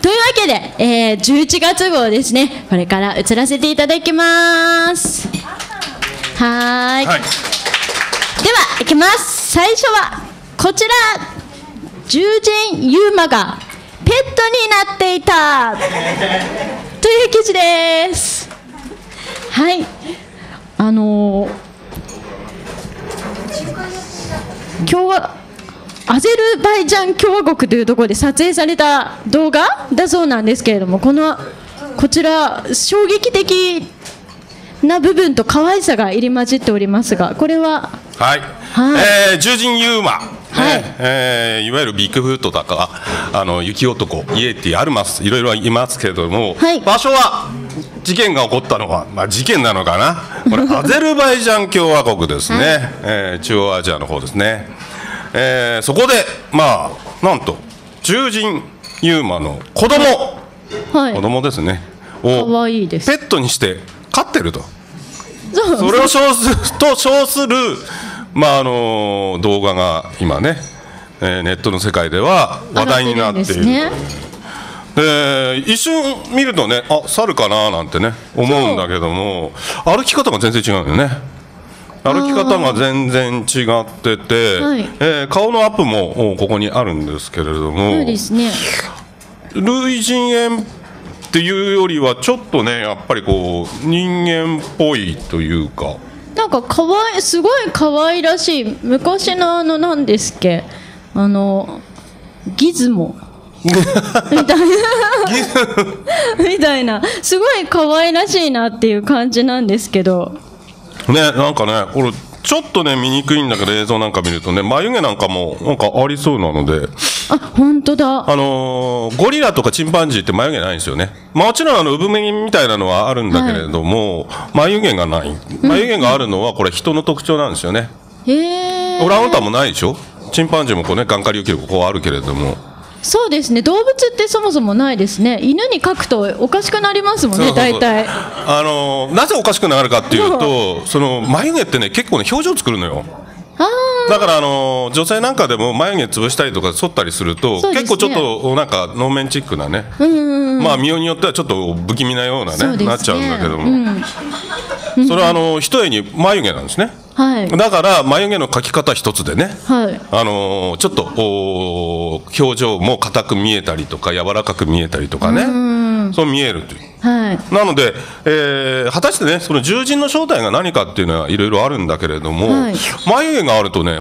というわけで、11月号ですね、これから移らせていただきます。はい、では行きます。最初はこちら、獣人ユーマがペットになっていたという記事です。はい、今日はアゼルバイジャン共和国というところで撮影された動画だそうなんですけれども、こちら衝撃的な部分と可愛さが入り混じっておりますが、これははい、獣人ユーマ、いわゆるビッグフットとか雪男、イエティ、アルマス、いろいろいますけれども、場所は事件が起こったのは、事件なのかな、これアゼルバイジャン共和国ですね、中央アジアの方ですね。そこでなんと獣人ユーマの子供ですねをペットにして飼ってると、それを称する動画が今ね、ネットの世界では話題になっている。一瞬見るとね、猿かななんてね思うんだけども、歩き方が全然違うんだよね。歩き方が全然違ってて、顔のアップもここにあるんですけれども、そうですね、類人猿っていうよりはちょっとね、やっぱりこう人間っぽいというか、 なんかすごい可愛らしい、昔の何ですっけ、ギズモみたいな、すごい可愛らしいなっていう感じなんですけどね、なんかね、これちょっとね見にくいんだけど、映像なんか見るとね、眉毛なんかもなんかありそうなので、 本当だ。 ゴリラとかチンパンジーって眉毛ないんですよね。もちろん産毛みたいなのはあるんだけれども、眉毛がない。眉毛があるのはこれ人の特徴なんですよね。オランウータンもないでしょ。チンパンジーもこうね、眼下流器がこうあるけれども。 そうですね、動物ってそもそもないですね。犬に描くとおかしくなりますもんね、大体。 なぜおかしくなるかっていうと、その眉毛ってね、結構ね表情作るのよ。だから女性なんかでも眉毛潰したりとか剃ったりすると、結構ちょっとなんか能面チックなね、見ようによってはちょっと不気味なようなねなっちゃうんだけども、それはひとえに眉毛なんですね。だから眉毛の描き方一つでね、ちょっと表情も硬く見えたりとか柔らかく見えたりとかね、そう見えるという。なので、果たしてね、その獣人の正体が何かっていうのはいろいろあるんだけれども、眉毛があるとね、